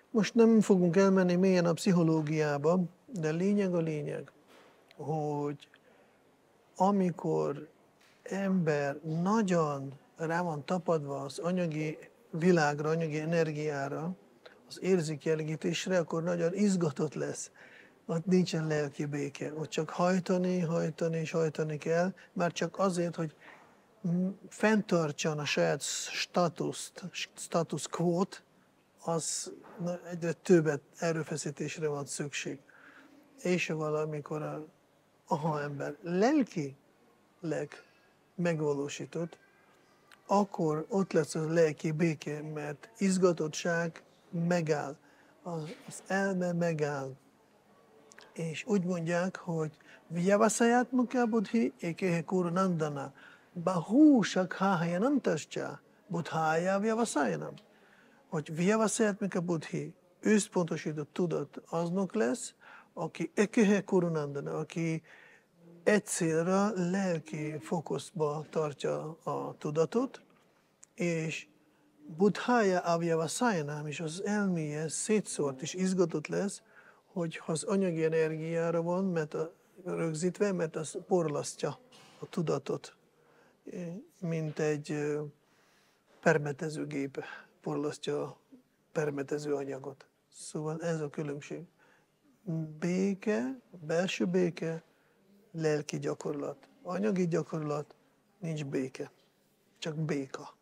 Most nem fogunk elmenni mélyen a pszichológiába, de lényeg a lényeg, hogy amikor ember nagyon rá van tapadva az anyagi világra, anyagi energiára, az érzékjellegítésre, akkor nagyon izgatott lesz. Ott nincsen lelki béke. Ott csak hajtani, hajtani és hajtani kell, már csak azért, hogy fenntartson a saját status quo-t, az egyre többet erőfeszítésre van szükség. És valamikor ha ember lelkileg megvalósított, akkor ott lesz a lelki béke, mert izgatottság megáll, az elme megáll. És úgy mondják, hogy Vyavasayat Mukha Buddhi Ekehe Kurunandana Bahu Shakhahayanantascha Buddhaya Vyavasayanam. Hogy Vyavasayat Mukha Buddhi összpontosított tudat aznak lesz, aki Ekehe Kurunandana, aki egy célra, lelki fókuszba tartja a tudatot, és Buddhaya Avyavasayanam, és az elméje szétszórt és izgatott lesz, hogy az anyagi energiára van rögzítve, mert az porlasztja a tudatot, mint egy permetezőgép porlasztja a permetező anyagot. Szóval ez a különbség. Béke, belső béke, lelki gyakorlat. Anyagi gyakorlat, nincs béke, csak béka.